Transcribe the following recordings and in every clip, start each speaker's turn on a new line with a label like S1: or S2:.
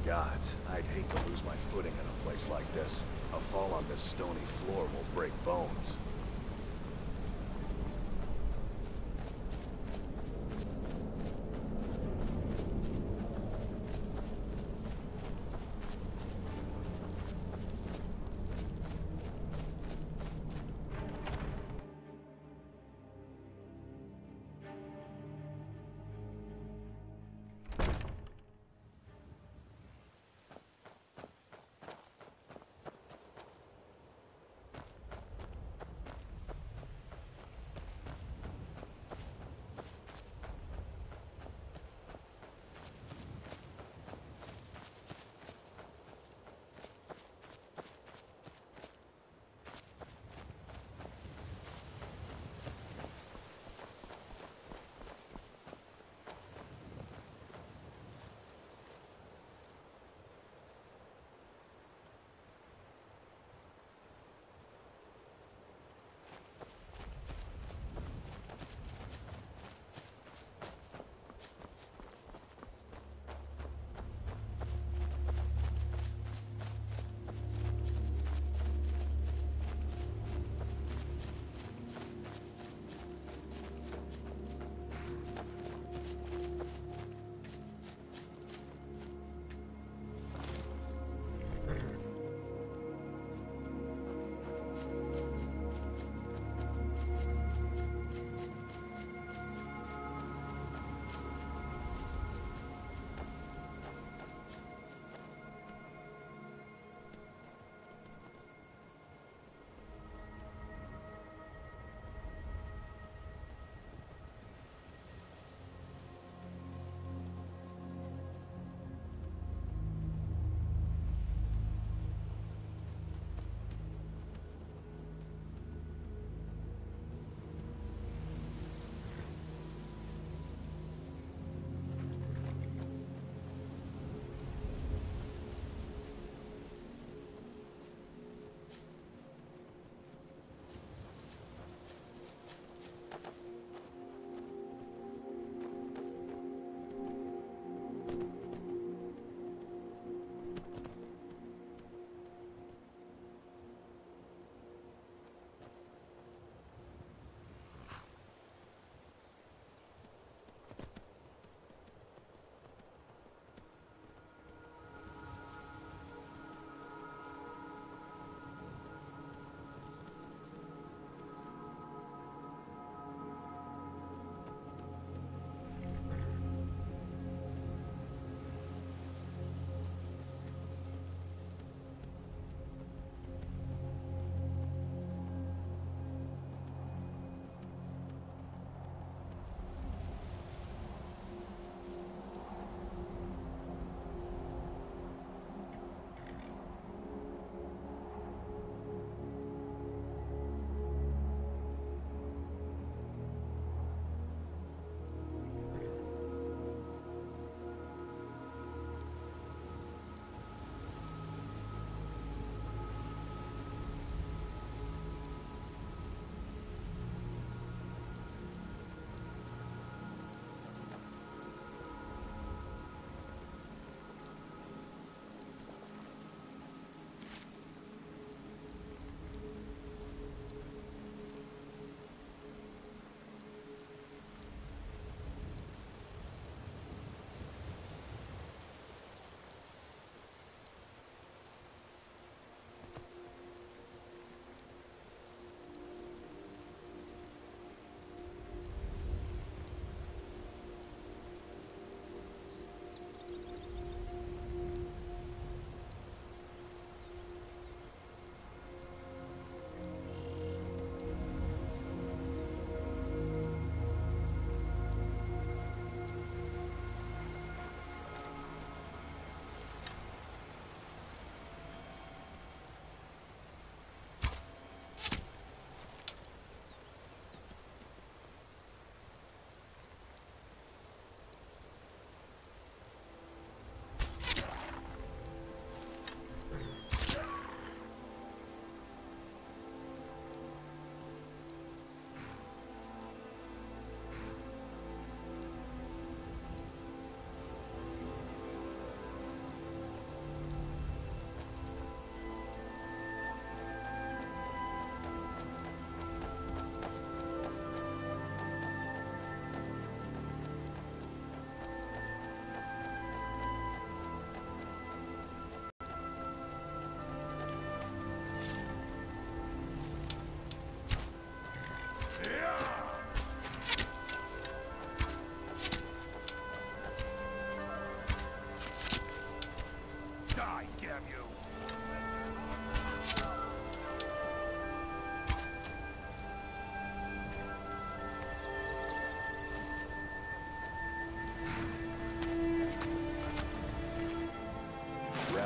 S1: Gods, I'd hate to lose my footing in a place like this. A fall on this stony floor will break bones.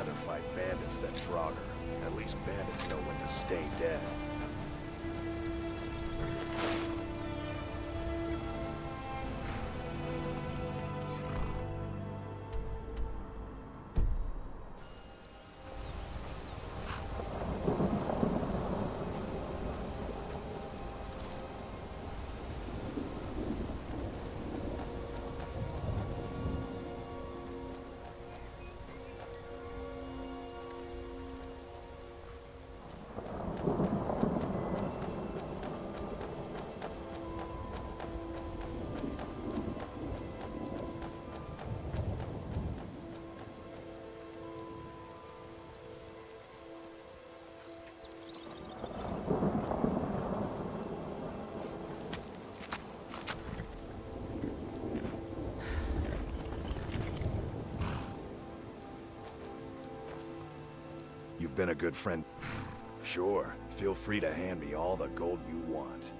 S1: rather fight bandits than Draugr. At least bandits know when to stay dead. You've been a good friend. Sure, feel free to hand me all the gold you want.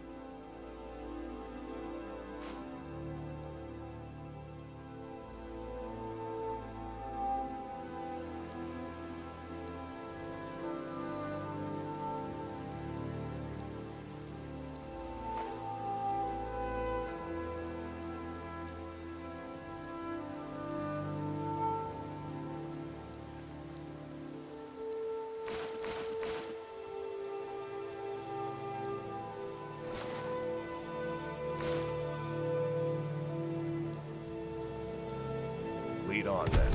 S1: Lead on, then.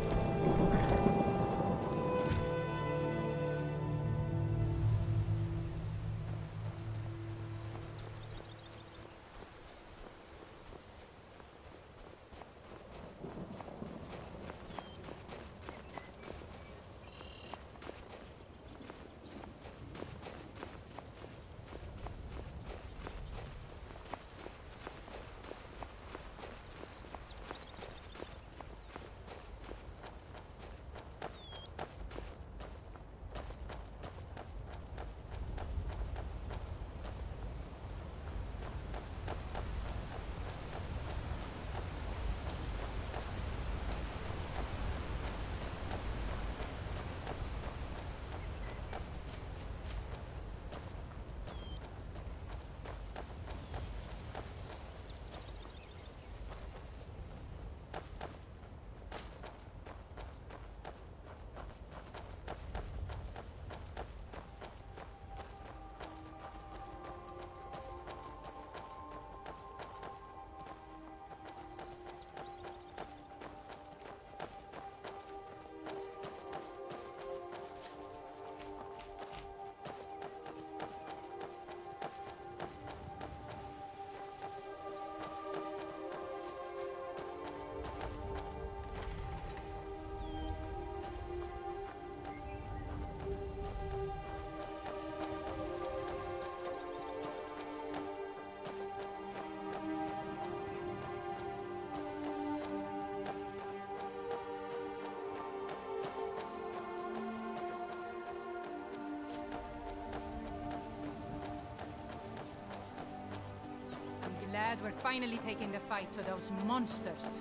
S2: Glad we're finally taking the fight to those monsters.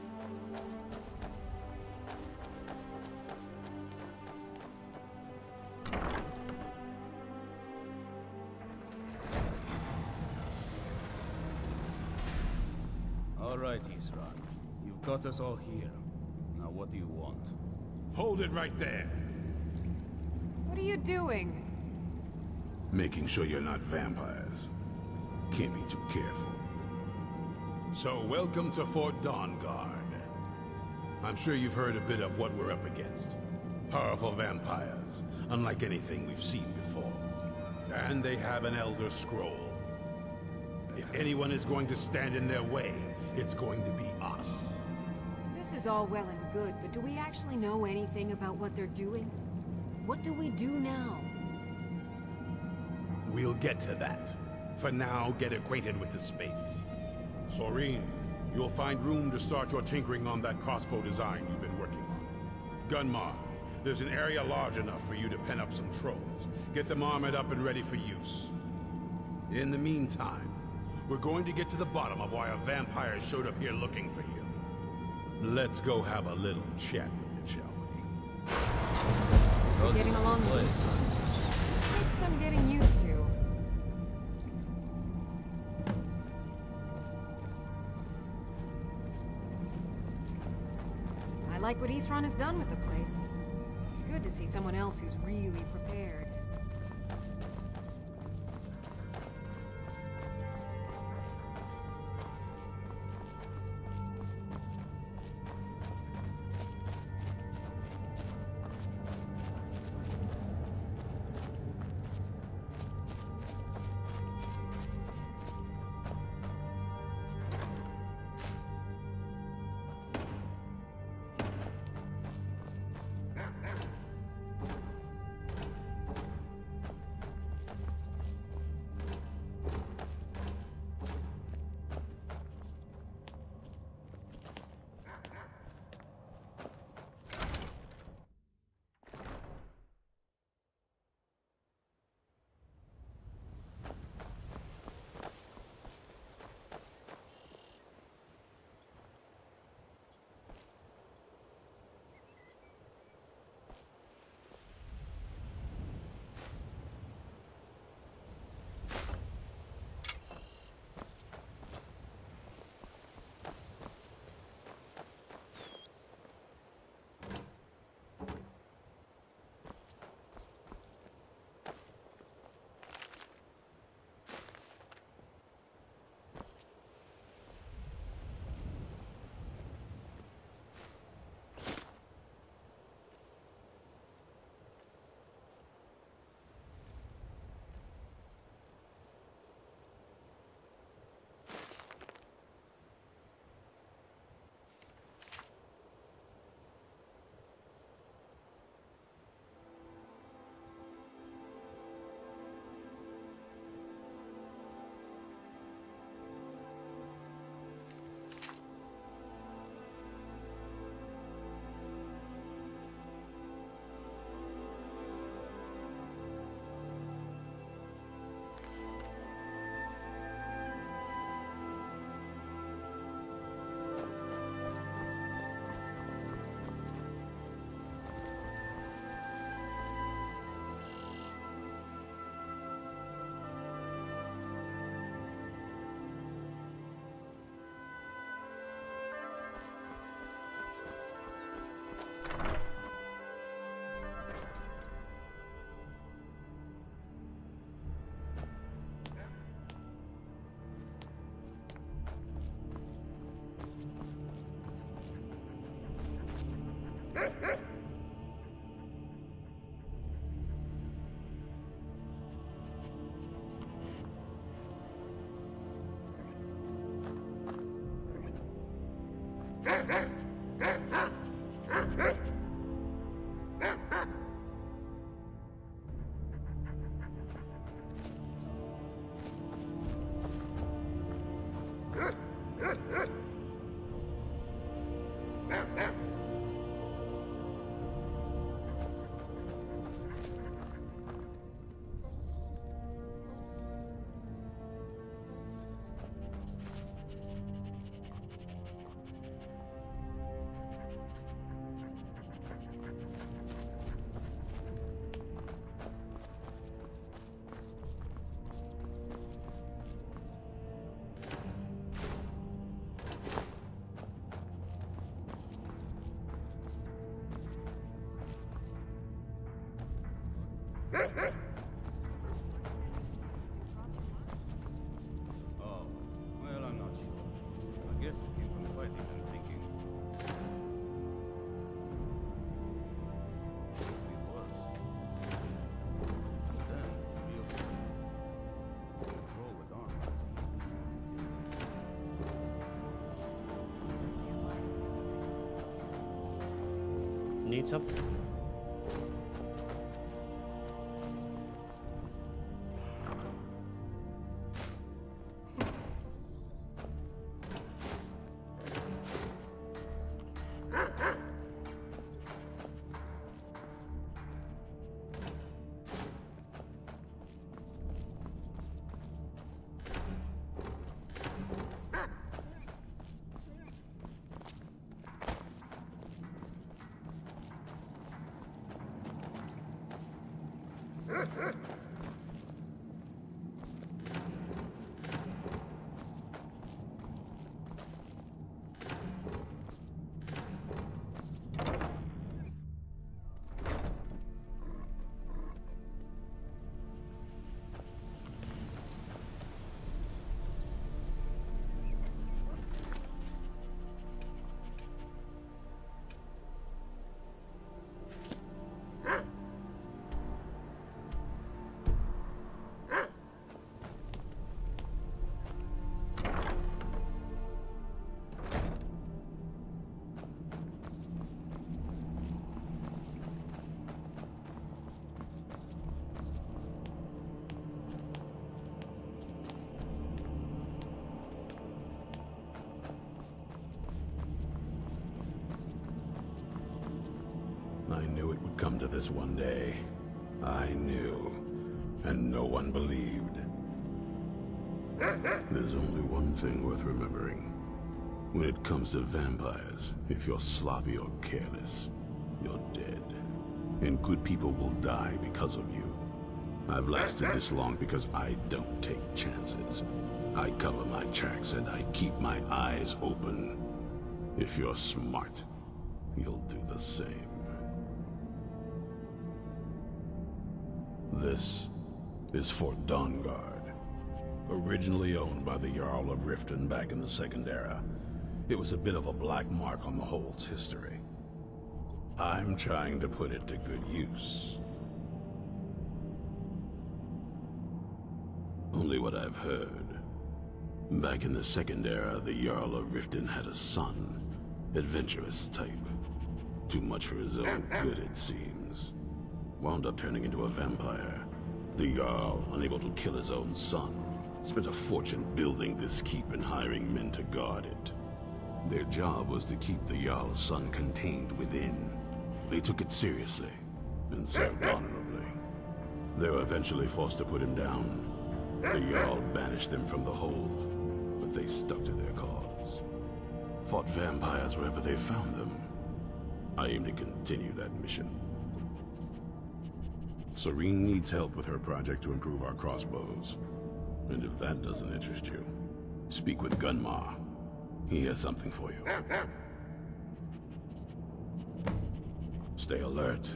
S3: All right, Isran. You've got us all here. Now what do you want?
S4: Hold it right there.
S2: What are you doing?
S4: Making sure you're not vampires. Can't be too careful. So, welcome to Fort Dawnguard. I'm sure you've heard a bit of what we're up against. Powerful vampires, unlike anything we've seen before. And they have an Elder Scroll. If anyone is going to stand in their way, it's going to be us.
S5: This is all well and good, but do we actually know anything about what they're doing? What do we do now?
S4: We'll get to that. For now, get acquainted with the space. Soreen, you'll find room to start your tinkering on that crossbow design you've been working on. Gunmar, there's an area large enough for you to pen up some trolls. Get them armored up and ready for use. In the meantime, we're going to get to the bottom of why a vampire showed up here looking for you. Let's go have a little chat with it, shall we?
S5: you getting along with
S3: place.
S5: this? Takes some getting used to. I like what Isran has done with the place. It's good to see someone else who's really prepared.
S3: Oh, well, I'm not sure. I guess it came from fighting and thinking. Could be worse. And then, real control with armor is intimidating.
S6: Need something?
S4: I knew it would come to this one day. I knew, and no one believed. There's only one thing worth remembering. When it comes to vampires, if you're sloppy or careless, you're dead. And good people will die because of you. I've lasted this long because I don't take chances. I cover my tracks and I keep my eyes open. If you're smart, you'll do the same. This is Fort Dawnguard. Originally owned by the Jarl of Riften back in the Second Era, it was a bit of a black mark on the Hold's history. I'm trying to put it to good use. Only what I've heard. Back in the Second Era, the Jarl of Riften had a son. Adventurous type. Too much for his own good, it seems. Wound up turning into a vampire. The Jarl, unable to kill his own son, spent a fortune building this keep and hiring men to guard it. Their job was to keep the Jarl's son contained within. They took it seriously, and served honorably. They were eventually forced to put him down. The Jarl banished them from the Hold, but they stuck to their cause. Fought vampires wherever they found them. I aim to continue that mission. Serene needs help with her project to improve our crossbows. And if that doesn't interest you, speak with Gunmar. He has something for you. Stay alert.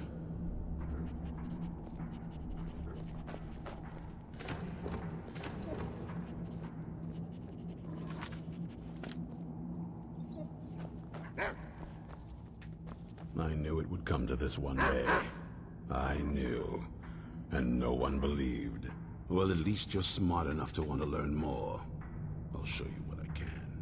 S4: I knew it would come to this one day. I knew. And no one believed. Well, at least you're smart enough to want to learn more. I'll show you what I can.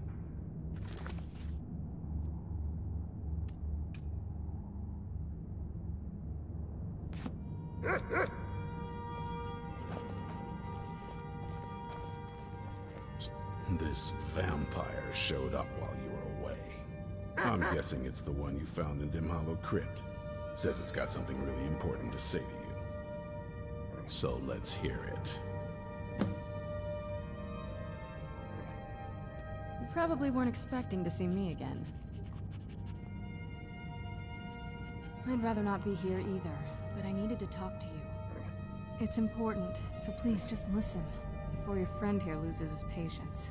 S4: This vampire showed up while you were away. I'm guessing it's the one you found in Dim Hollow Crypt. Says it's got something really important to say to you. So let's hear it.
S6: You probably weren't expecting to see me again. I'd rather not be here either, but I needed to talk to you. It's important, so please just listen, before your friend here loses his patience.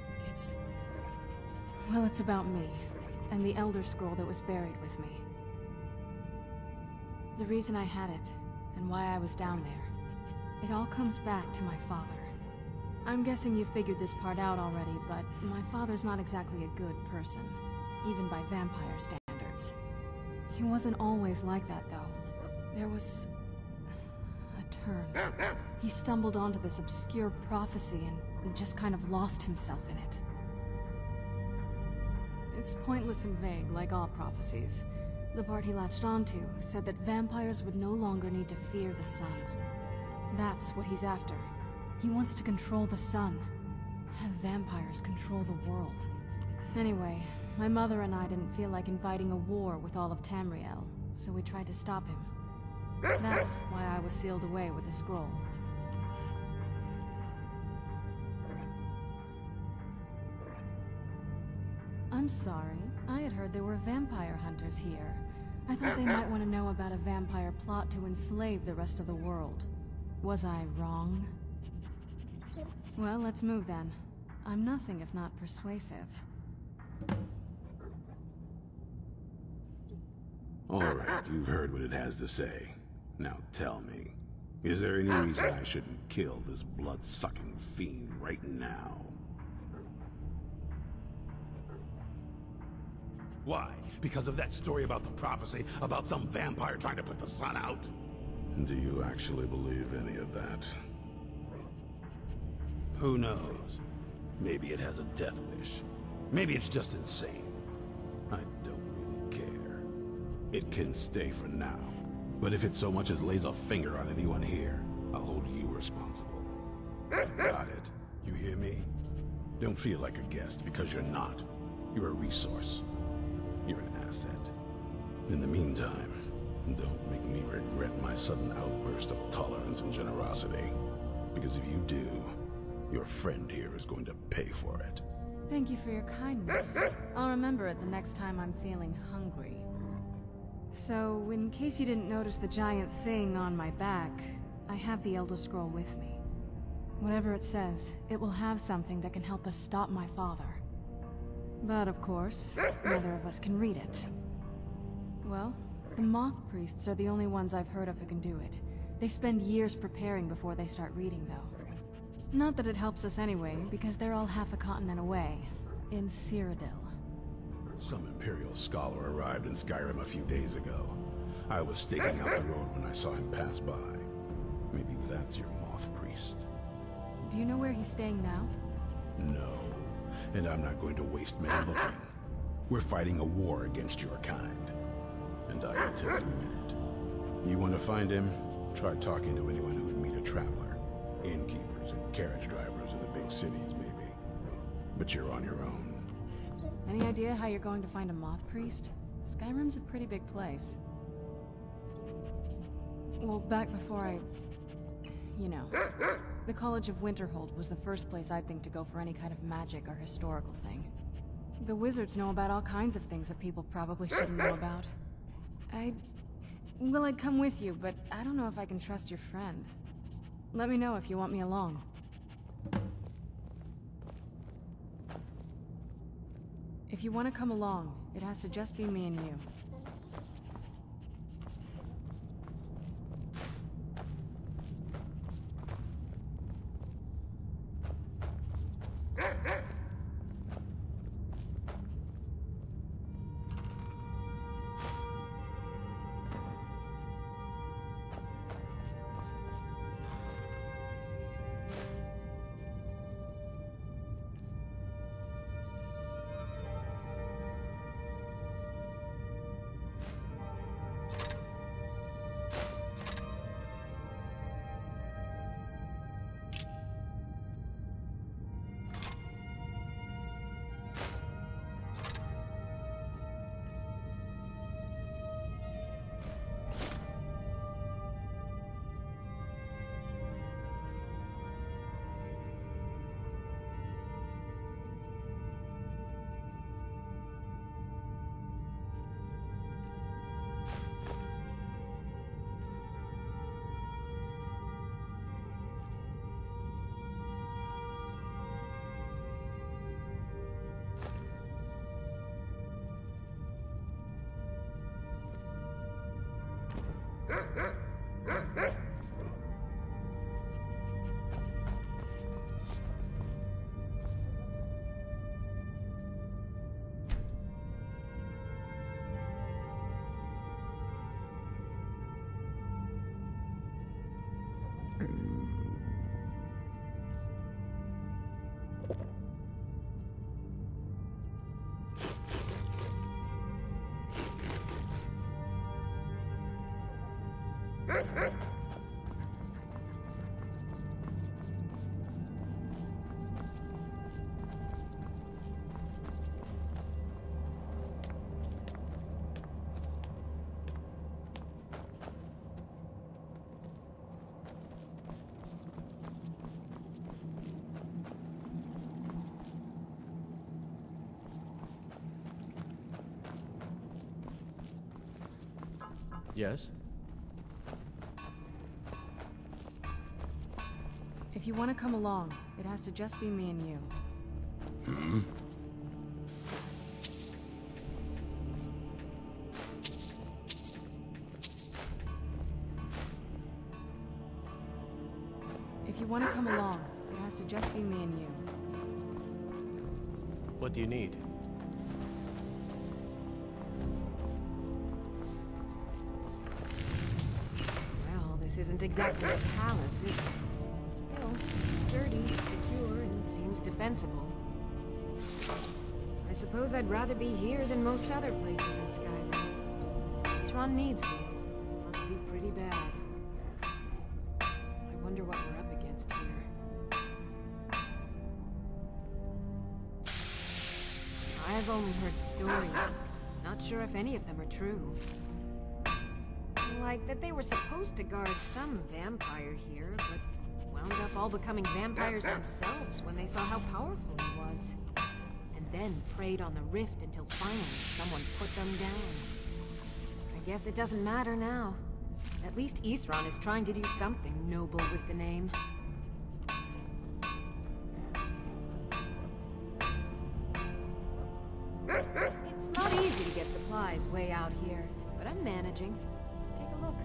S6: Well, it's about me, and the Elder Scroll that was buried with me. The reason I had it, and why I was down there, it all comes back to my father. I'm guessing you figured this part out already, but my father's not exactly a good person, even by vampire standards. He wasn't always like that, though. There was a turn. He stumbled onto this obscure prophecy and just kind of lost himself in it. It's pointless and vague, like all prophecies. The part he latched onto said that vampires would no longer need to fear the sun. That's what he's after. He wants to control the sun. Have vampires control the world. Anyway, my mother and I didn't feel like inviting a war with all of Tamriel, so we tried to stop him. That's why I was sealed away with the scroll. I'm sorry. I had heard there were vampire hunters here. I thought they might want to know about a vampire plot to enslave the rest of the world. Was I wrong? Well, let's move then. I'm nothing if not persuasive.
S4: Alright, you've heard what it has to say. Now tell me, is there any reason I shouldn't kill this blood-sucking fiend right now?
S7: Why? Because of that story about the prophecy, about some vampire trying to put the sun out?
S4: Do you actually believe any of that?
S7: Who knows? Maybe it has a death wish. Maybe it's just insane.
S4: I don't really care. It can stay for now. But if it so much as lays a finger on anyone here, I'll hold you responsible. Got it? You hear me? Don't feel like a guest, because you're not. You're a resource. You're an asset. In the meantime, don't make me regret my sudden outburst of tolerance and generosity. Because if you do, your friend here is going to pay for it.
S6: Thank you for your kindness. I'll remember it the next time I'm feeling hungry. So, in case you didn't notice the giant thing on my back, I have the Elder Scroll with me. Whatever it says, it will have something that can help us stop my father. But of course, neither of us can read it. Well, the Moth Priests are the only ones I've heard of who can do it. They spend years preparing before they start reading, though. Not that it helps us anyway, because they're all half a continent away, in Cyrodiil.
S4: Some Imperial scholar arrived in Skyrim a few days ago. I was staking out the road when I saw him pass by. Maybe that's your Moth Priest.
S6: Do you know where he's staying now?
S4: No, and I'm not going to waste many looking. We're fighting a war against your kind, and I intend to win it. You want to find him? Try talking to anyone who would meet a traveler. Innkeepers and carriage drivers in the big cities, maybe. But you're on your own.
S6: Any idea how you're going to find a Moth Priest? Skyrim's a pretty big place. Well, back before I... you know. The College of Winterhold was the first place I'd think to go for any kind of magic or historical thing. The wizards know about all kinds of things that people probably shouldn't know about. Well, I'd come with you, but I don't know if I can trust your friend. Let me know if you want me along. If you want to come along, it has to just be me and you.
S8: Yes?
S6: If you want to come along, it has to just be me and you.
S4: Hmm?
S6: If you want to come along, it has to just be me and you.
S8: What do you need?
S5: Well, this isn't exactly a palace, is it? Still, it's sturdy, secure, and seems defensible. I suppose I'd rather be here than most other places in Skyrim. Isran needs me. It must be pretty bad. I wonder what we're up against here. I've only heard stories. Not sure if any of them are true. Like that they were supposed to guard some vampire here, but wound up all becoming vampires themselves when they saw how powerful he was. And then preyed on the rift until finally someone put them down. I guess it doesn't matter now. At least Isran is trying to do something noble with the name. It's not easy to get supplies way out here, but I'm managing. Take a look.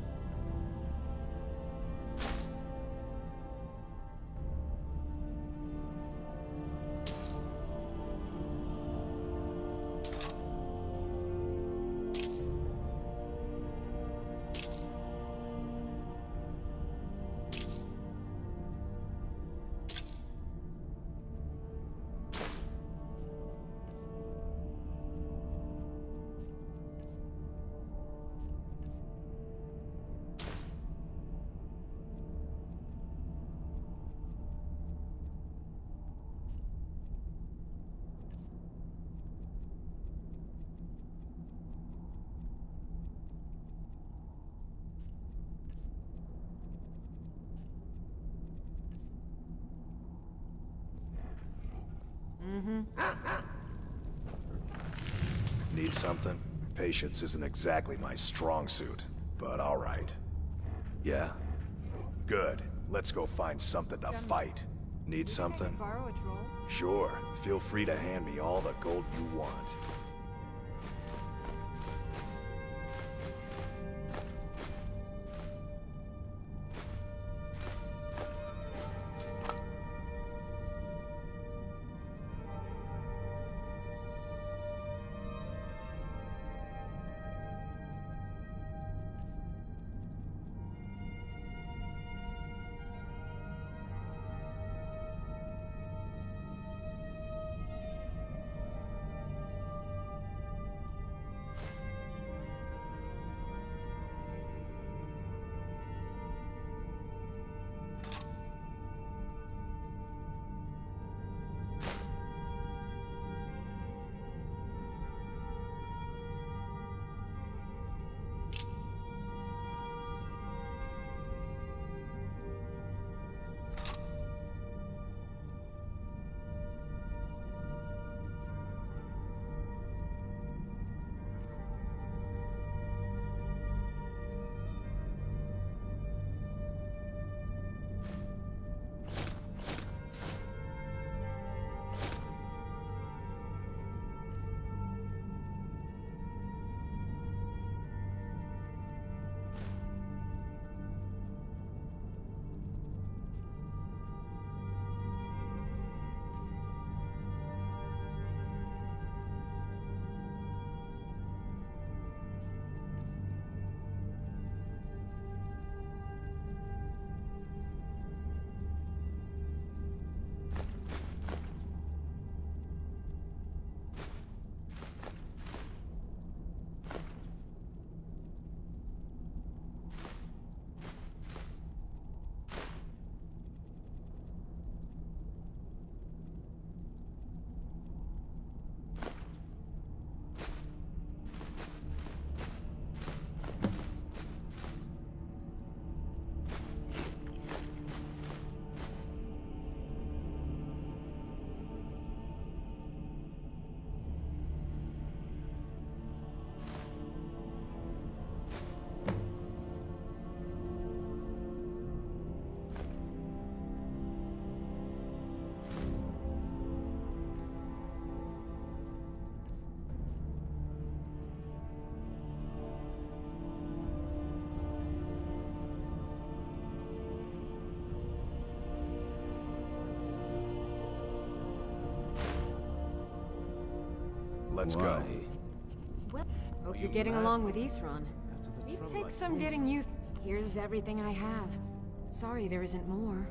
S1: Need something? Patience isn't exactly my strong suit, but all right. Yeah? Good. Let's go find something to fight. Need something?
S5: Borrow a troll?
S1: Sure. Feel free to hand me all the gold you want. Let's
S3: Why?
S1: go.
S5: Well, hope
S3: you
S5: you're getting
S3: mad?
S5: along with Isran.
S3: After the
S5: It
S3: trouble
S5: takes
S3: I
S5: some
S3: caused
S5: getting used. Here's everything I have. Sorry there isn't more.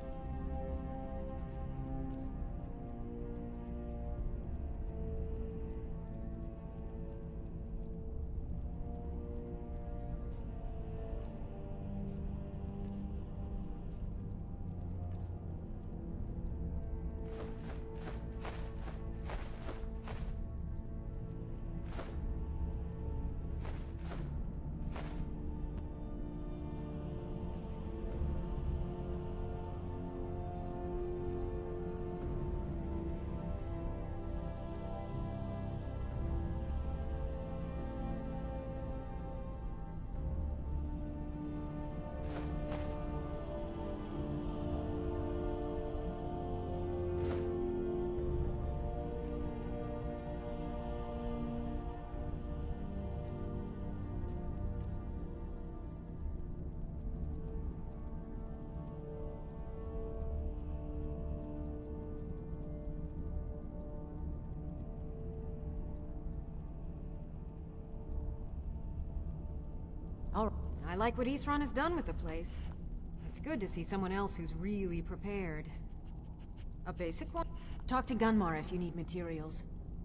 S5: Alright, I like what Isran has done with the place. It's good to see someone else who's really prepared. A basic one? Talk to Gunmar if you need materials.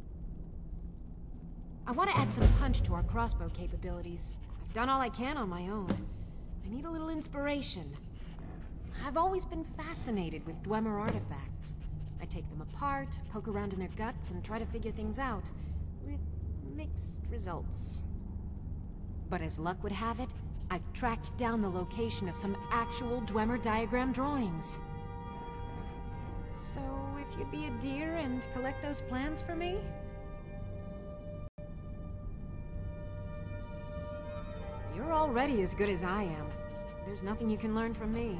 S5: I want to add some punch to our crossbow capabilities. I've done all I can on my own. I need a little inspiration. I've always been fascinated with Dwemer artifacts. I take them apart, poke around in their guts, and try to figure things out, with mixed results. But as luck would have it, I've tracked down the location of some actual Dwemer diagram drawings. So, if you'd be a dear and collect those plans for me? You're already as good as I am. There's nothing you can learn from me.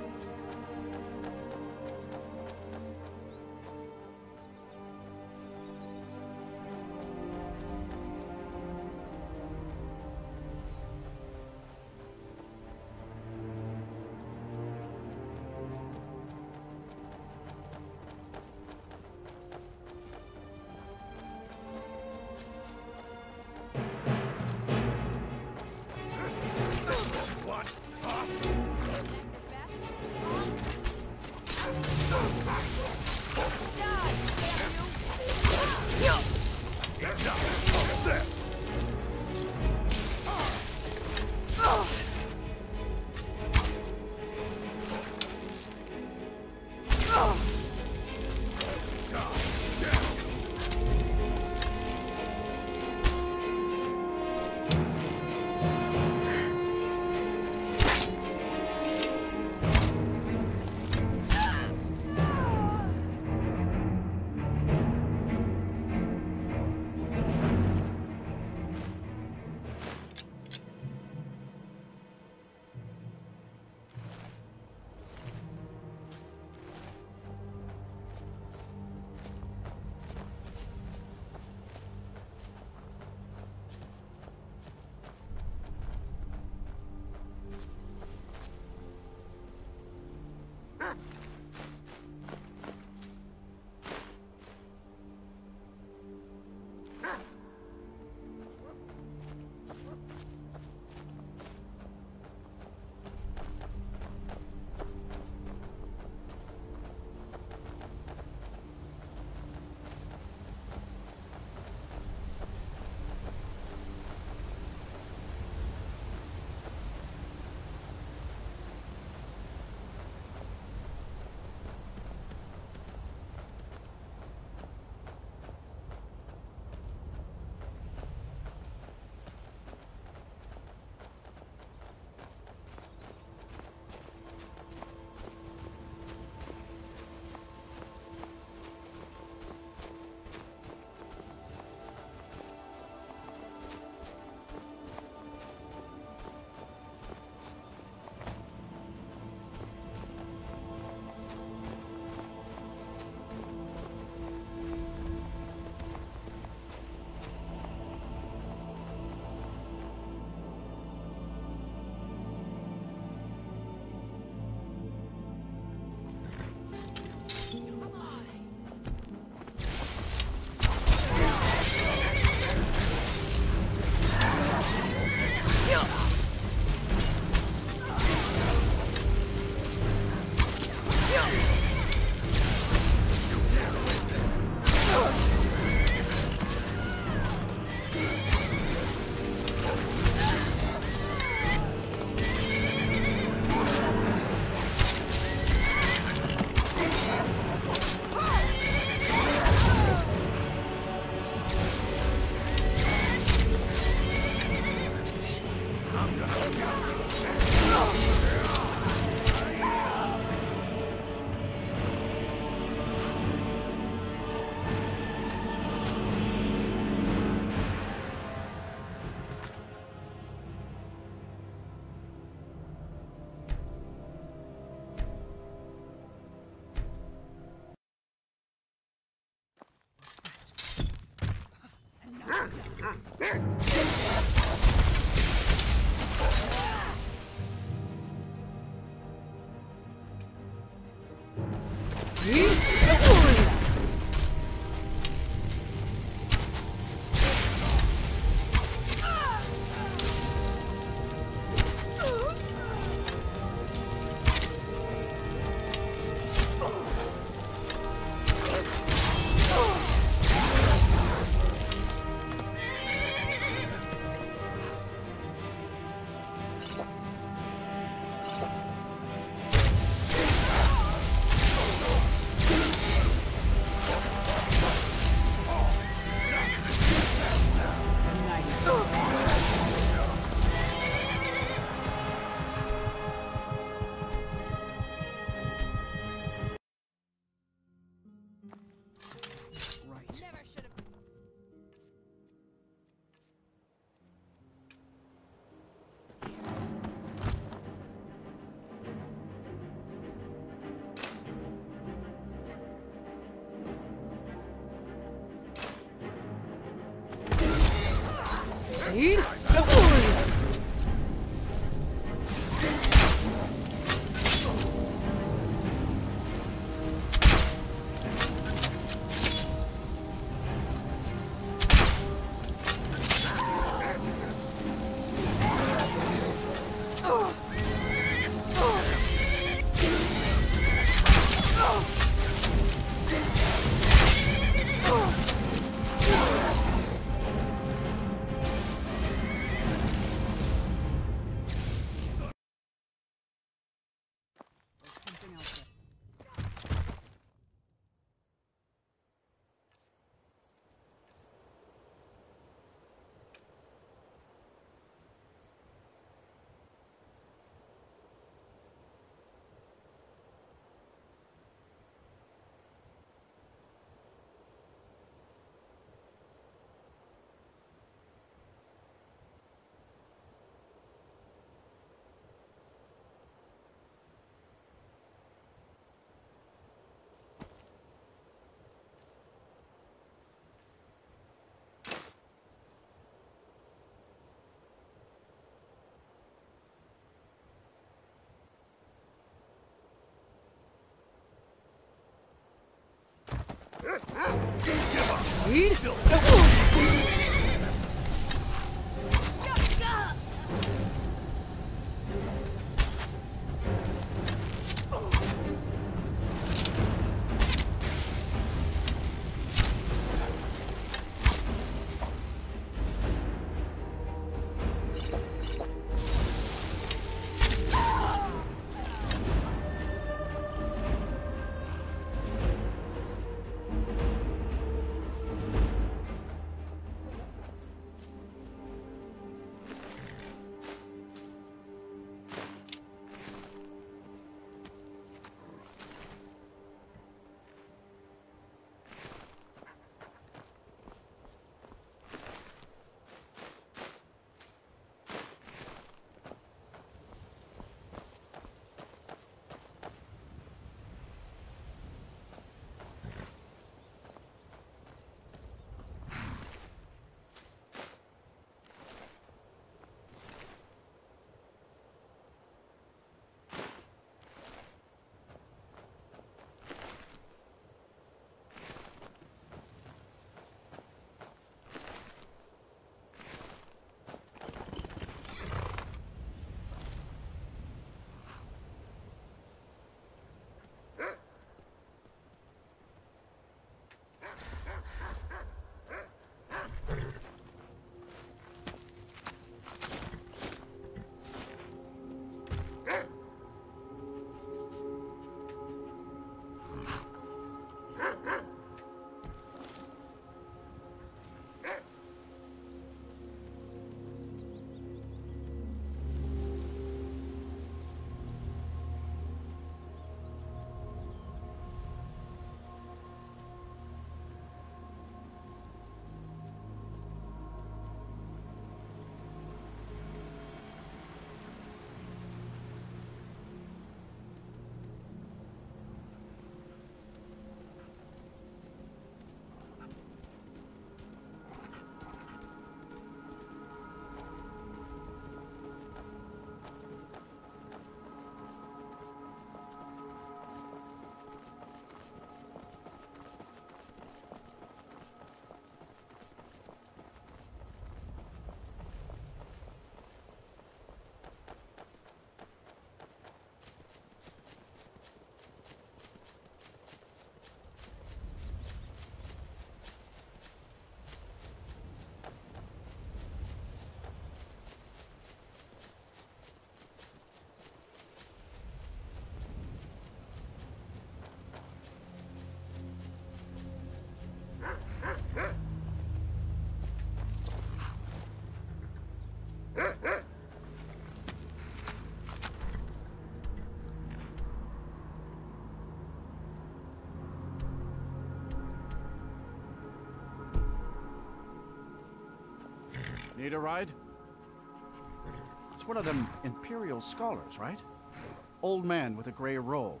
S8: Need a ride? It's one of them Imperial scholars, right? Old man with a gray robe.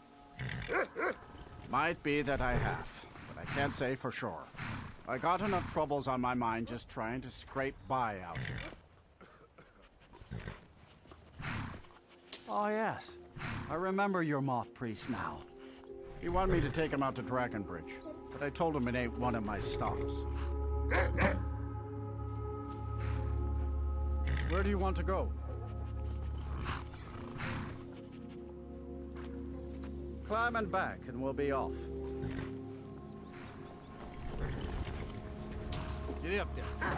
S8: Might be that I have, but I can't say for sure. I got enough troubles on my mind just trying to scrape by out here. Oh yes, I remember your moth priest now. He wanted me to take him out to Dragonbridge, but I told him it ain't one of my stops. Where do you want to go? Climb and back, and we'll be off. Get up there.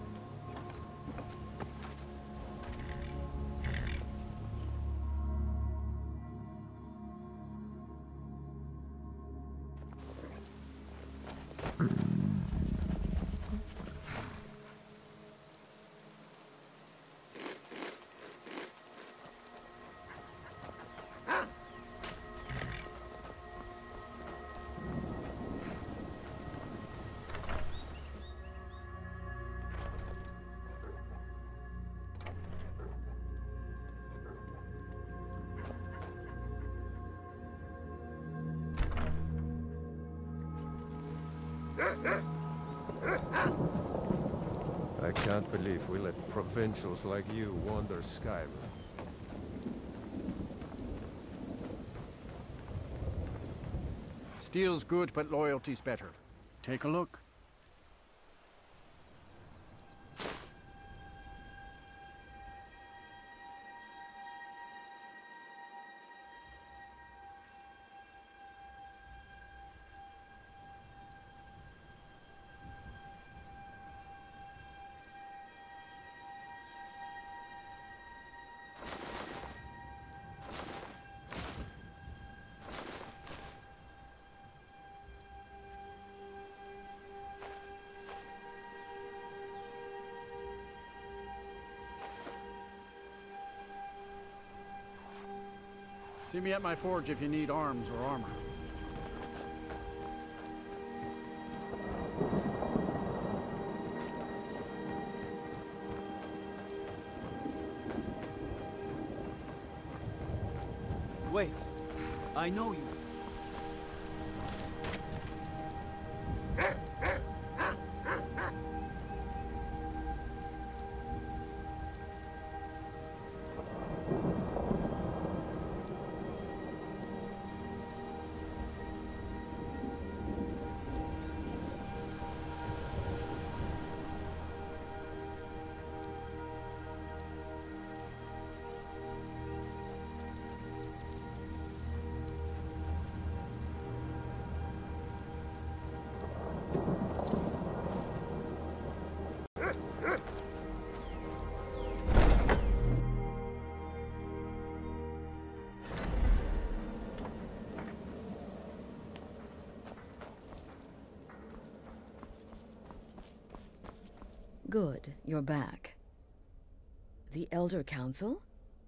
S9: I can't believe we let provincials like you wander Skyrim.
S8: Steel's good, but loyalty's better. Take a look. See me at my forge if you need arms or armor.
S10: Wait, I know you.
S11: Good, you're back. The Elder Council?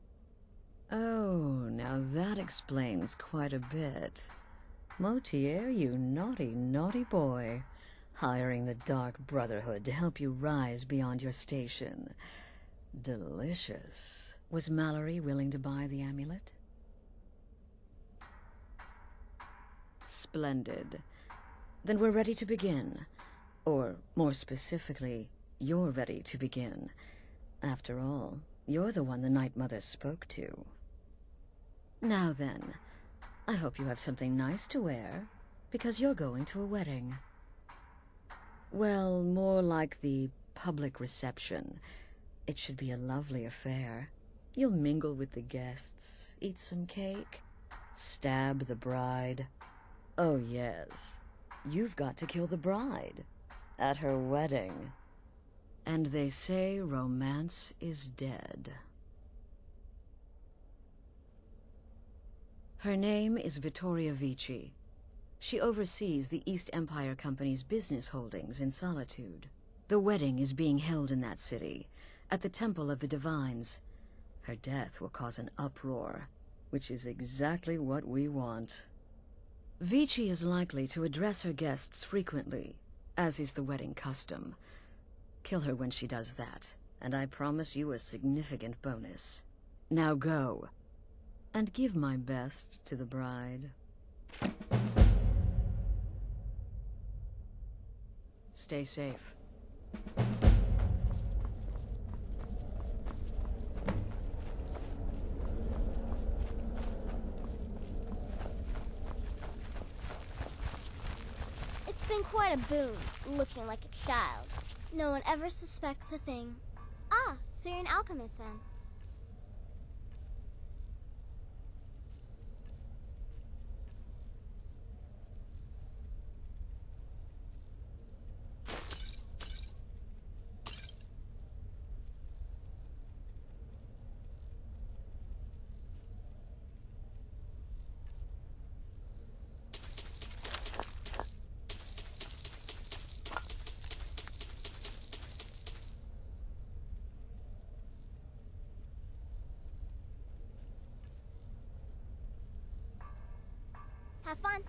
S11: Oh, now that explains quite a bit. Motier, you naughty, naughty boy. Hiring the Dark Brotherhood to help you rise beyond your station. Delicious. Was Mallory willing to buy the amulet? Splendid. Then we're ready to begin. Or, more specifically, you're ready to begin. After all, you're the one the Night Mother spoke to. Now then, I hope you have something nice to wear, because you're going to a wedding. Well, more like the public reception. It should be a lovely affair. You'll mingle with the guests, eat some cake, stab the bride. Oh yes, you've got to kill the bride at her wedding. And they say romance is dead. Her name is Vittoria Vici. She oversees the East Empire Company's business holdings in Solitude. The wedding is being held in that city, at the Temple of the Divines. Her death will cause an uproar, which is exactly what we want. Vici is likely to address her guests frequently, as is the wedding custom. Kill her when she does that, and I promise you a significant bonus. Now go, and give my best to the bride. Stay safe.
S12: It's been quite a boon, looking like a child. No one ever suspects a thing. Ah, so you're an alchemist then? Have fun.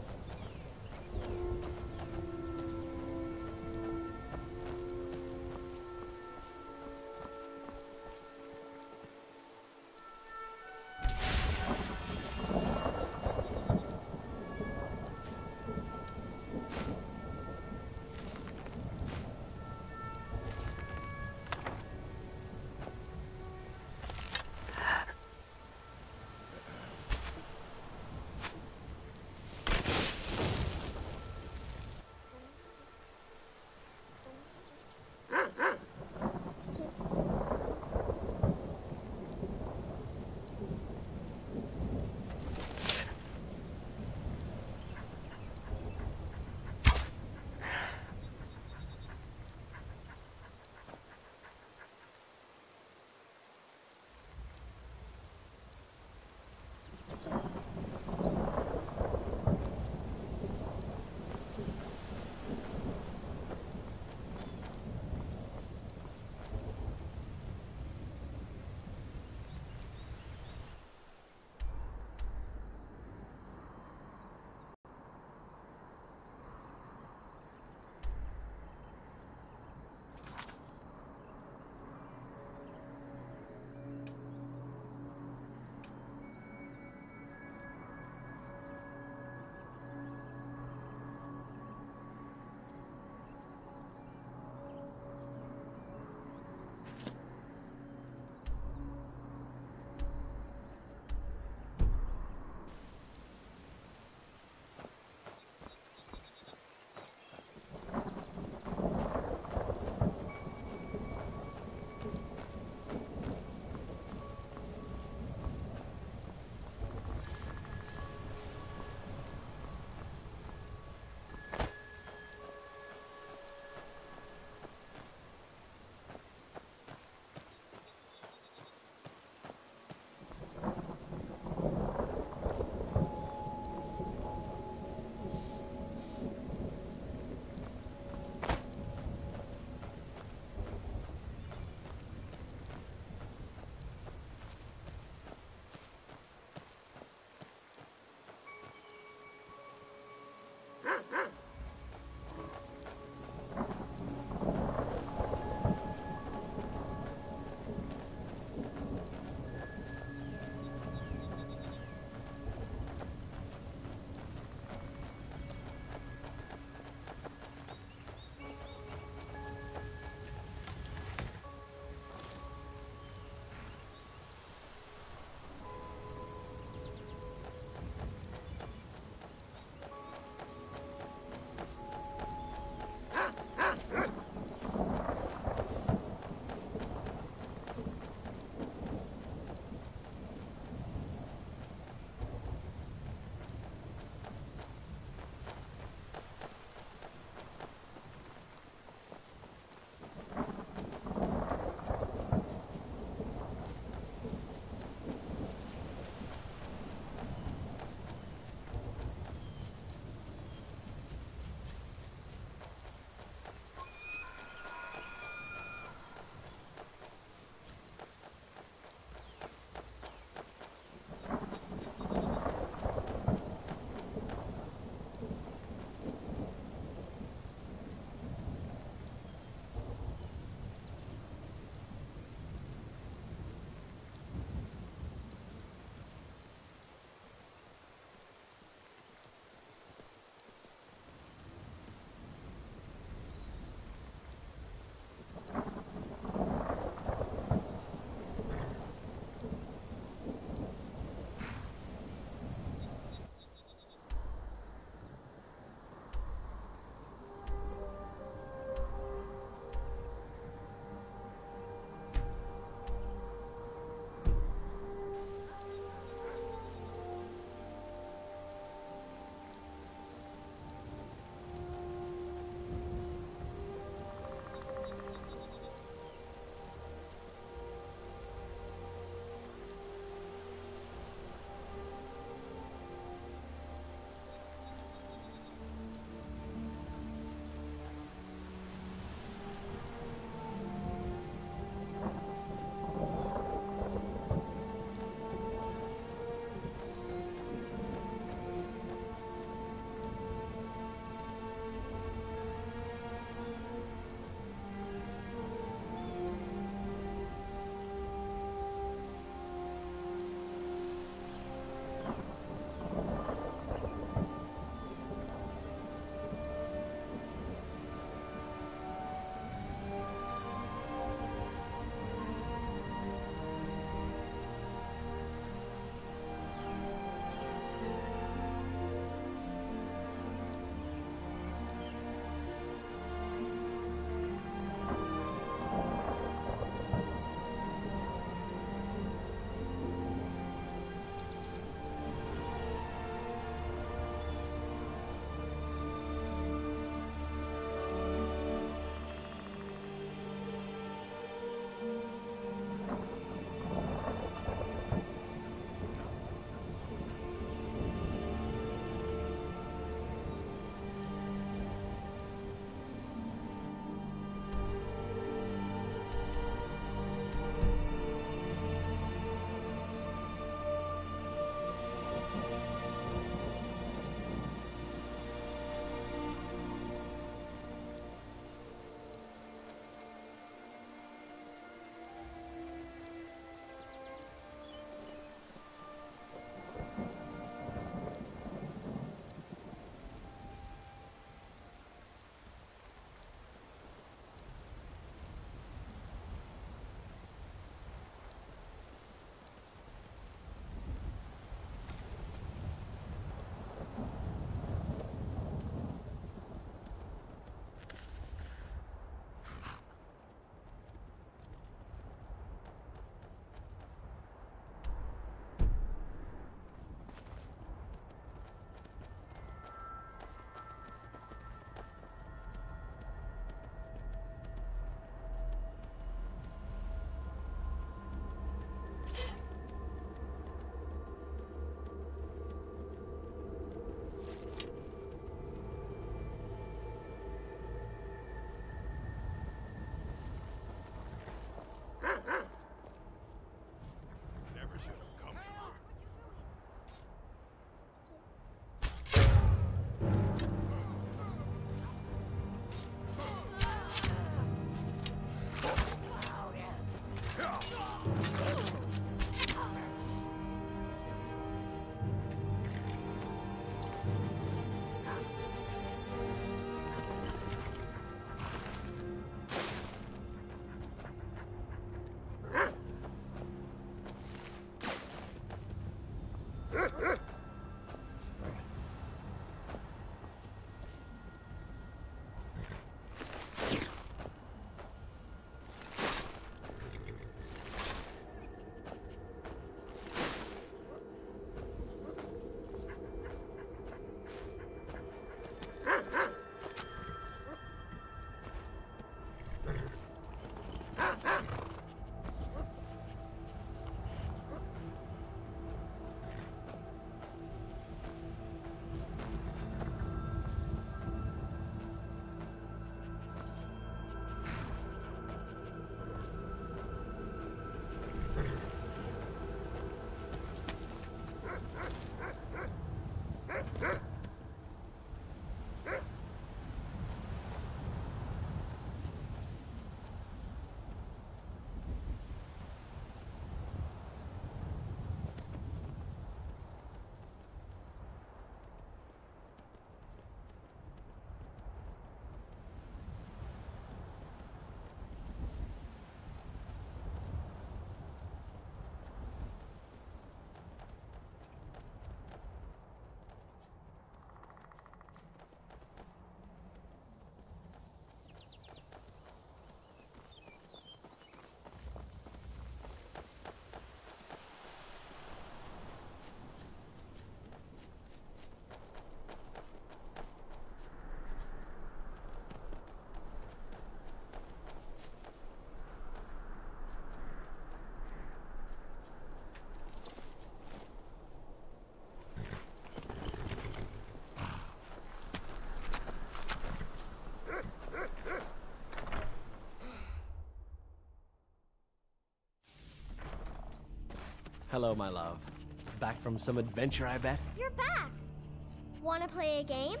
S10: Hello, my love. Back from some adventure, I bet?
S12: You're back! Wanna play a game?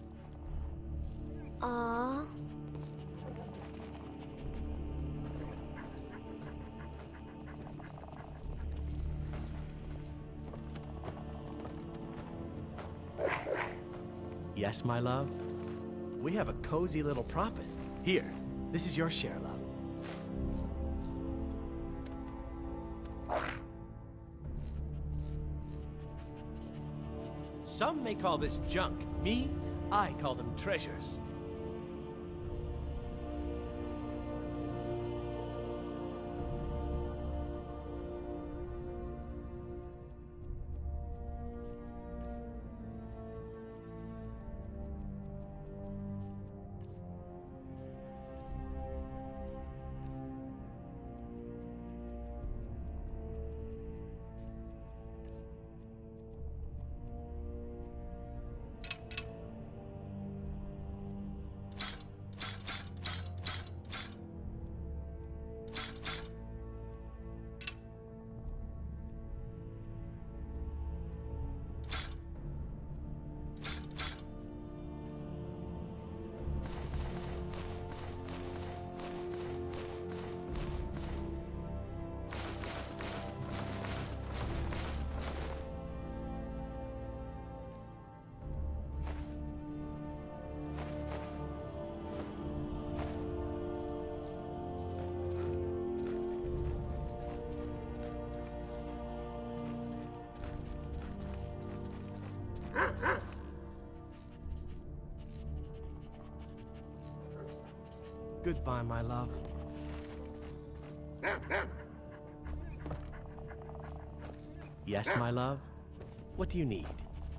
S12: Aww.
S10: Yes, my love? We have a cozy little profit. Here, this is your share, love. Some may call this junk. Me, I call them treasures. Goodbye, my love. Yes, my love? What do you need?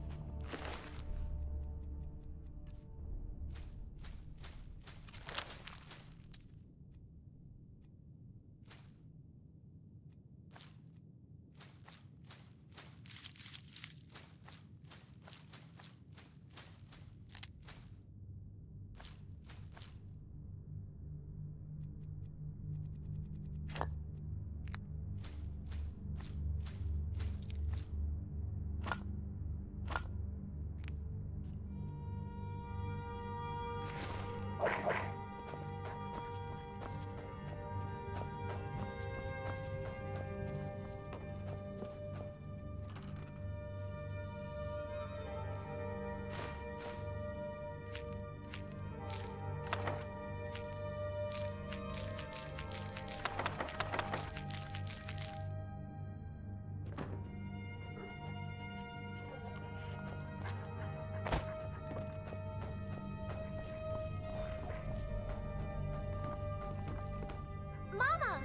S12: Mama!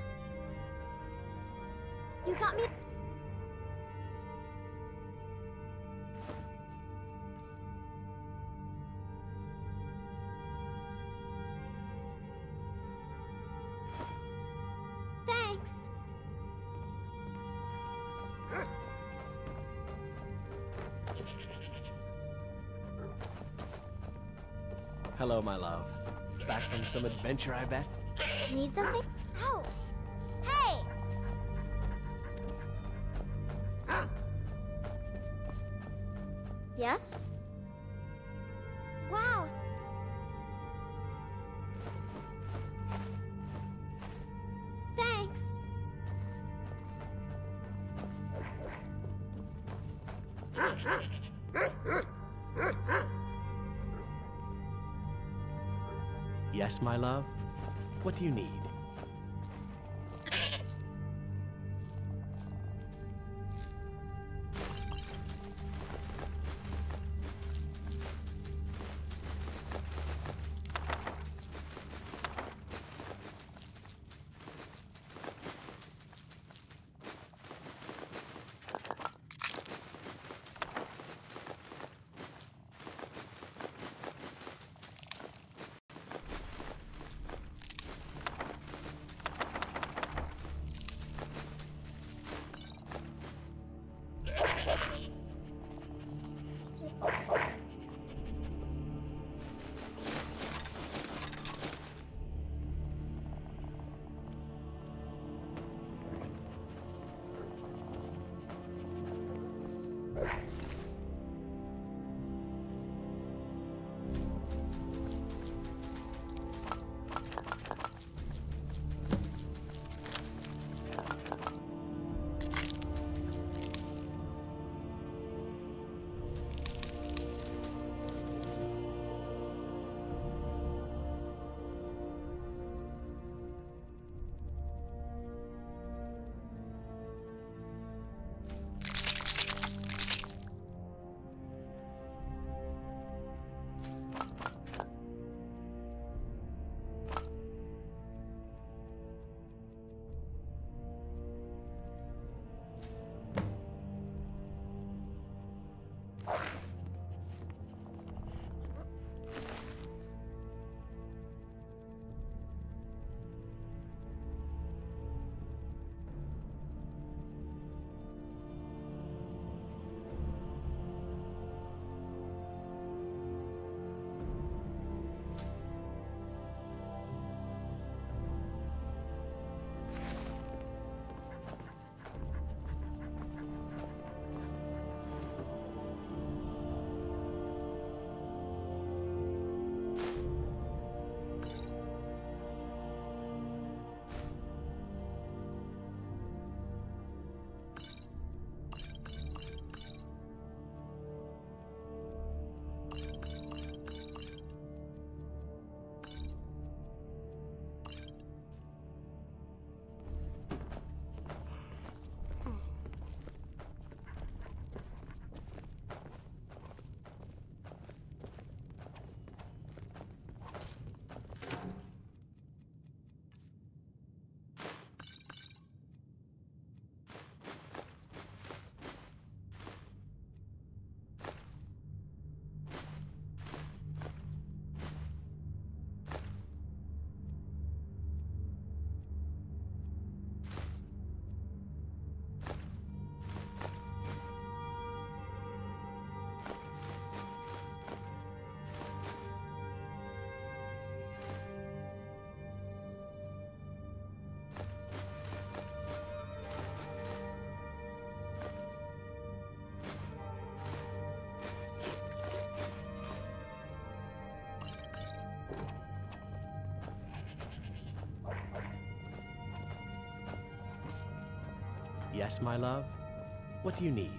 S12: You got me... Thanks!
S10: Hello, my love. Back from some adventure, I bet?
S12: Need something? Ow! Hey! Yes? Wow! Thanks!
S10: Yes, my love? What do you need? Yes, my love? What do you need?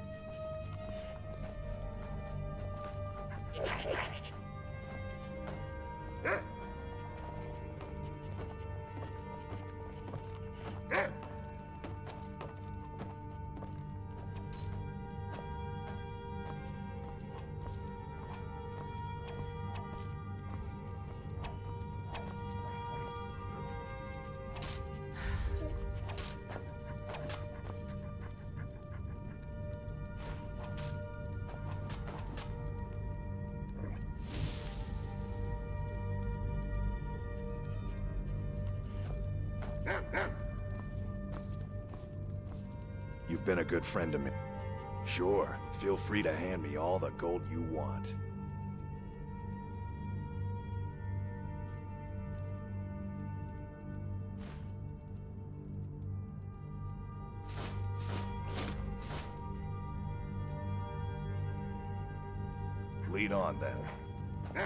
S1: You've been a good friend to me. Sure, feel free to hand me all the gold you want. Lead on, then.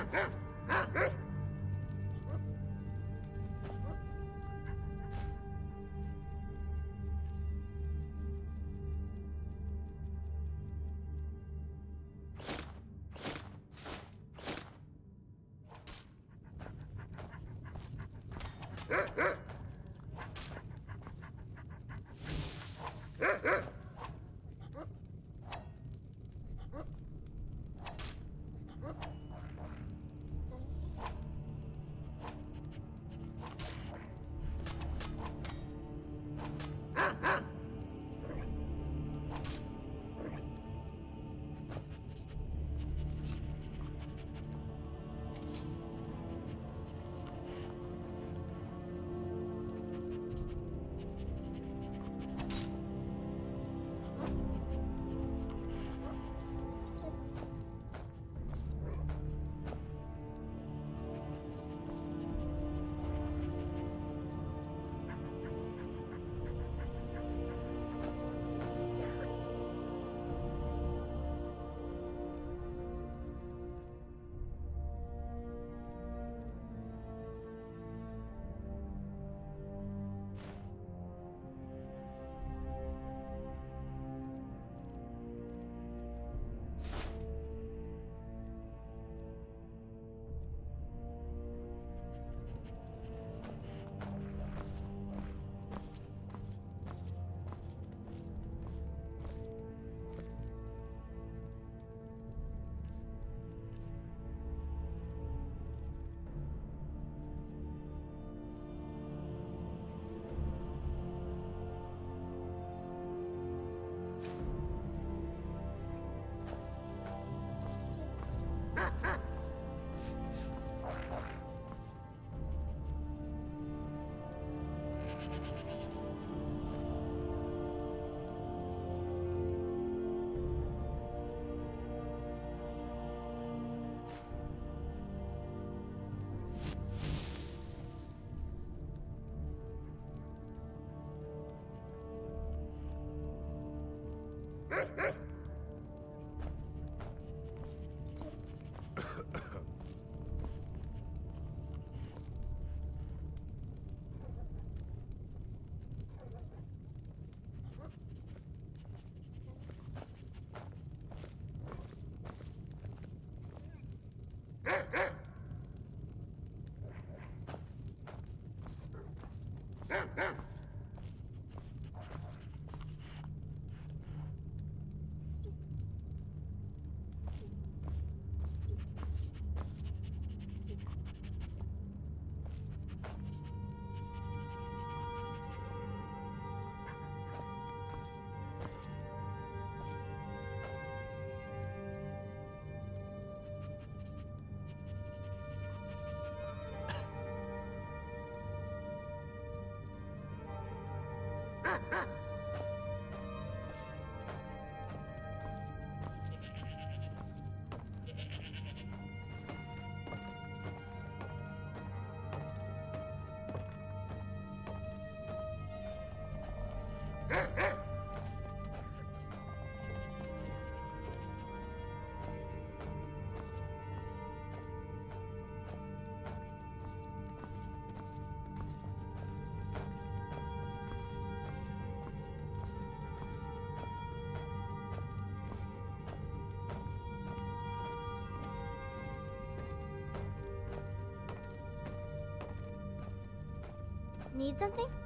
S12: Need something?